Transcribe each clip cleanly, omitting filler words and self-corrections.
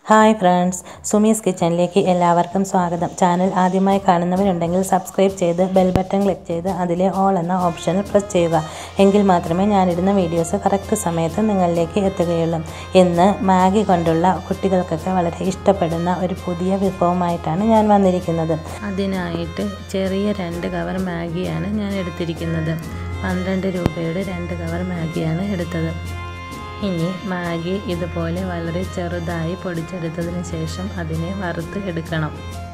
Hi friends, Sumi's കിച്ചണിലേക്ക് എല്ലാവർക്കും സ്വാഗതം. ചാനൽ ആദ്യമായി കാണുന്നവരുണ്ടെങ്കിൽ സബ്സ്ക്രൈബ് ചെയ്ത് ബെൽ ബട്ടൺ ക്ലിക്ക് ചെയ്ത് അതിലെ ഓൾ എന്ന ഓപ്ഷനിൽ പ്രസ് ചെയ്യുക. എങ്കിൽ മാത്രമേ ഞാനിടുന്ന വീഡിയോസ് കറക്റ്റ് സമയത്ത് നിങ്ങളിലേക്ക് എത്തുകയുള്ളൂ. ഇന്ന് മാഗി കൊണ്ടുള്ള കുട്ടികൾക്കൊക്കെ വളരെ ഇഷ്ടപ്പെടുന്ന ഒരു പുതിയ വിഭവമായിട്ടാണ് ഞാൻ വന്നിരിക്കുന്നത്. അതിനായിട്ട് ചെറിയ 2 കവർ മാഗിയാണ് ഞാൻ എടുത്തിരിക്കുന്നത്. 12 രൂപയുടെ 2 കവർ മാഗിയാണ് എടുത്തത്. ഇനി മാഗി ഇതുപോലെ വളരെ ചെറുതായി പൊടിച്ചെടുത്തതിന് ശേഷം അതിനെ വറുത്ത് എടുക്കണം.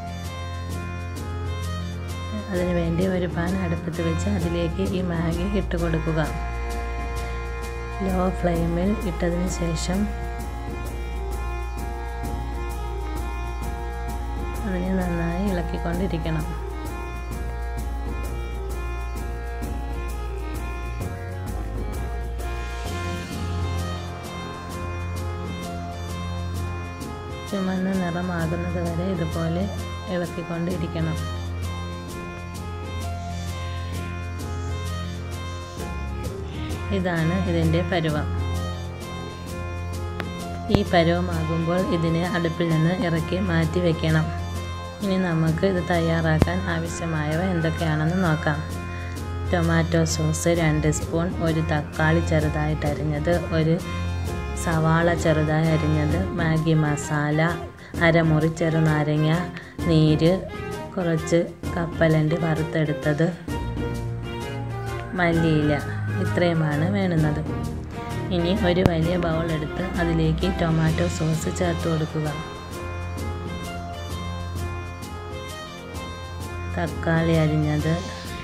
അതിനുവേണ്ടി ഒരു പാൻ അടുപ്പത്ത് വെച്ച് അതിലേക്ക് ഈ മാഗി ഇട്ട് കൊടുക്കുക. ലോ ഫ്ലെയിമിൽ ഇട്ടതിന് ശേഷം അതിനെ നന്നായി ഇളക്കിക്കൊണ്ടിരിക്കണം. ചുമന്ന നിറമാകുന്നത് വരെ ഇതുപോലെ ഇളക്കിക്കൊണ്ടിരിക്കണം. ഇതാണ് ഇതിൻ്റെ പരുവം. ഈ പരുവമാകുമ്പോൾ ഇതിനെ അടുപ്പിൽ നിന്ന് ഇറക്കി മാറ്റി വയ്ക്കണം. ഇനി നമുക്ക് ഇത് തയ്യാറാക്കാൻ ആവശ്യമായവ എന്തൊക്കെയാണെന്ന് നോക്കാം. ടൊമാറ്റോ സോസ് 2 സ്പൂൺ, ഒരു തക്കാളി ചെറുതായിട്ട് അരിഞ്ഞത്, ഒരു സവാള ചെറുതായി അരിഞ്ഞത്, മാഗി മസാല, അരമുറി ചെറുനാരങ്ങ നീര്, കുറച്ച് കപ്പലണ്ടി വറുത്തെടുത്തത്, മല്ലിയില, ഇത്രയുമാണ് വേണ്ടുന്നത്. ഇനി ഒരു വലിയ ബൗൾ എടുത്ത് അതിലേക്ക് ടൊമാറ്റോ സോസ് ചേർത്ത് കൊടുക്കുക. തക്കാളി അരിഞ്ഞത്,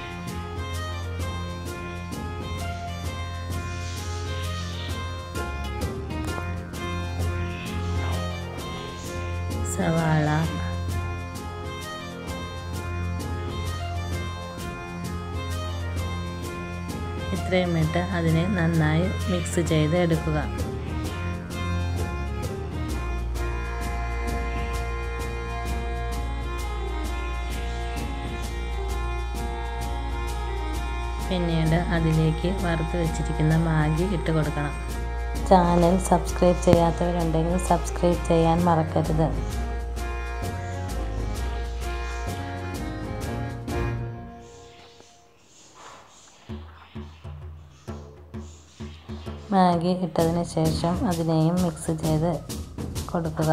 സവാള, ഇത്രയും ഇട്ട് അതിനെ നന്നായി മിക്സ് ചെയ്ത് എടുക്കുക. പിന്നീട് അതിലേക്ക് വറുത്ത് വെച്ചിരിക്കുന്ന മാഗി ഇട്ട് കൊടുക്കണം. ചാനൽ സബ്സ്ക്രൈബ് ചെയ്യാത്തവരുണ്ടെങ്കിൽ സബ്സ്ക്രൈബ് ചെയ്യാൻ മറക്കരുത്. മാഗി ഇട്ടതിന് ശേഷം അതിനെയും മിക്സ് ചെയ്ത് കൊടുക്കുക.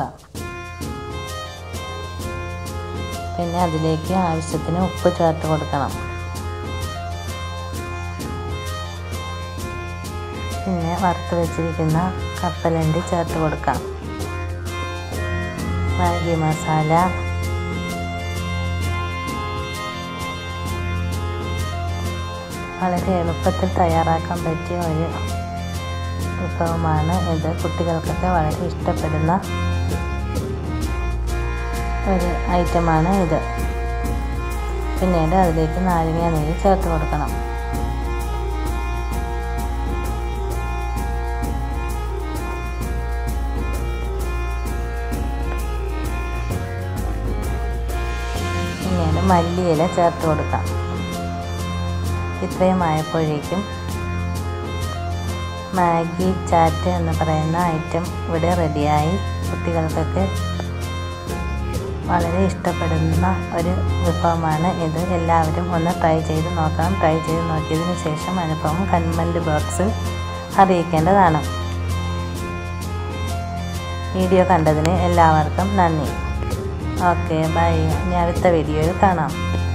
പിന്നെ അതിലേക്ക് ആവശ്യത്തിന് ഉപ്പ് ചേർത്ത് കൊടുക്കണം. പിന്നെ വറുത്ത് വെച്ചിരിക്കുന്ന കപ്പലണ്ടി ചേർത്ത് കൊടുക്കാം. മാഗി മസാല, വളരെ എളുപ്പത്തിൽ തയ്യാറാക്കാൻ പറ്റിയ ഒരു വിഭവമാണ് ഇത്. കുട്ടികൾക്കൊക്കെ വളരെ ഇഷ്ടപ്പെടുന്ന ഒരു ഐറ്റമാണ് ഇത്. പിന്നീട് അതിലേക്ക് നാരങ്ങ നീര് ചേർത്ത് കൊടുക്കണം. പിന്നീട് മല്ലിയില ചേർത്ത് കൊടുക്കാം. ഇത്രയും ആയപ്പോഴേക്കും മാഗി ചാറ്റ് എന്ന് പറയുന്ന ഐറ്റം ഇവിടെ റെഡിയായി. കുട്ടികൾക്കൊക്കെ വളരെ ഇഷ്ടപ്പെടുന്ന ഒരു വിഭവമാണ് ഇത്. എല്ലാവരും ഒന്ന് ട്രൈ ചെയ്ത് നോക്കണം. ട്രൈ ചെയ്ത് നോക്കിയതിന് ശേഷം അനുഭവം കമൻറ്റ് ബോക്സിൽ അറിയിക്കേണ്ടതാണ്. വീഡിയോ കണ്ടതിന് എല്ലാവർക്കും നന്ദി. Okay, bye. ഇനി അടുത്ത വീഡിയോയിൽ കാണാം.